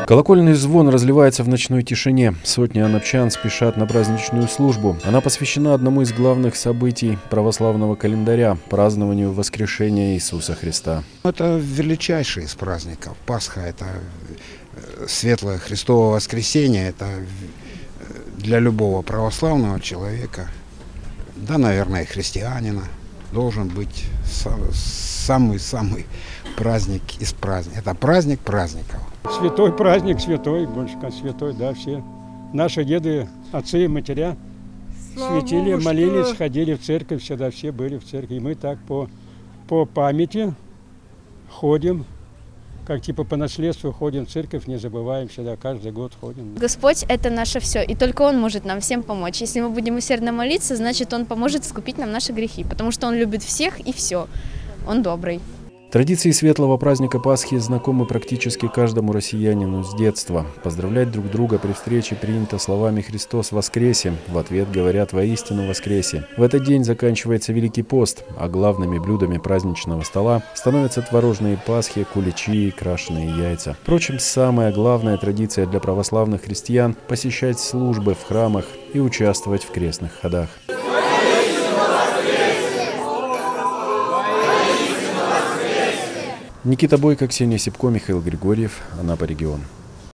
Колокольный звон разливается в ночной тишине. Сотни анапчан спешат на праздничную службу. Она посвящена одному из главных событий православного календаря – празднованию воскрешения Иисуса Христа. Это величайший из праздников. Пасха – это светлое Христово воскресение. Это для любого православного человека, да, наверное, и христианина, должен быть самый-самый праздник из праздников. Это праздник праздников. Святой праздник, святой, больше как святой, да, все. Наши деды, отцы и матеря светили, молились, ходили в церковь, всегда все были в церкви. И мы так по памяти ходим, как типа по наследству ходим в церковь, не забываем, всегда каждый год ходим. Господь – это наше все, и только Он может нам всем помочь. Если мы будем усердно молиться, значит, Он поможет искупить нам наши грехи, потому что Он любит всех и все. Он добрый. Традиции светлого праздника Пасхи знакомы практически каждому россиянину с детства. Поздравлять друг друга при встрече принято словами «Христос воскресе». В ответ говорят «Воистину воскресе». В этот день заканчивается Великий пост, а главными блюдами праздничного стола становятся творожные пасхи, куличи и крашеные яйца. Впрочем, самая главная традиция для православных христиан – посещать службы в храмах и участвовать в крестных ходах. Никита Бойко, Ксения Сипко, Михаил Григорьев, Анапа регион.